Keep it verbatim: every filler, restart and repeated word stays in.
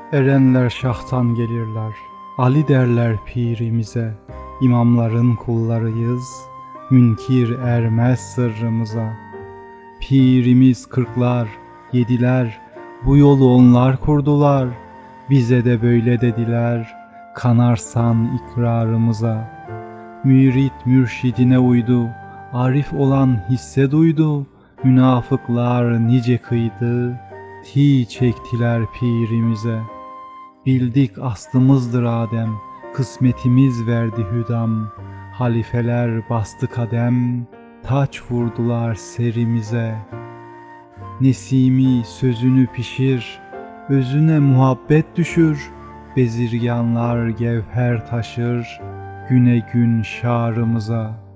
Erenler şahtan gelirler, Ali derler pirimize. İmamların kullarıyız, münkir ermez sırrımıza. Pirimiz kırklar, yediler, bu yolu onlar kurdular. Bize de böyle dediler, kanarsan ikrarımıza. Mürit mürşidine uydu, arif olan hisse duydu. Münafıklar nice kıydı, ti çektiler pirimize. Bildik aslımızdır Adem, kısmetimiz verdi hüdam. Halifeler bastı kadem, taç vurdular serimize. Nesimi sözünü pişir, özüne muhabbet düşür. Bezirganlar gevher taşır, güne gün şarımıza.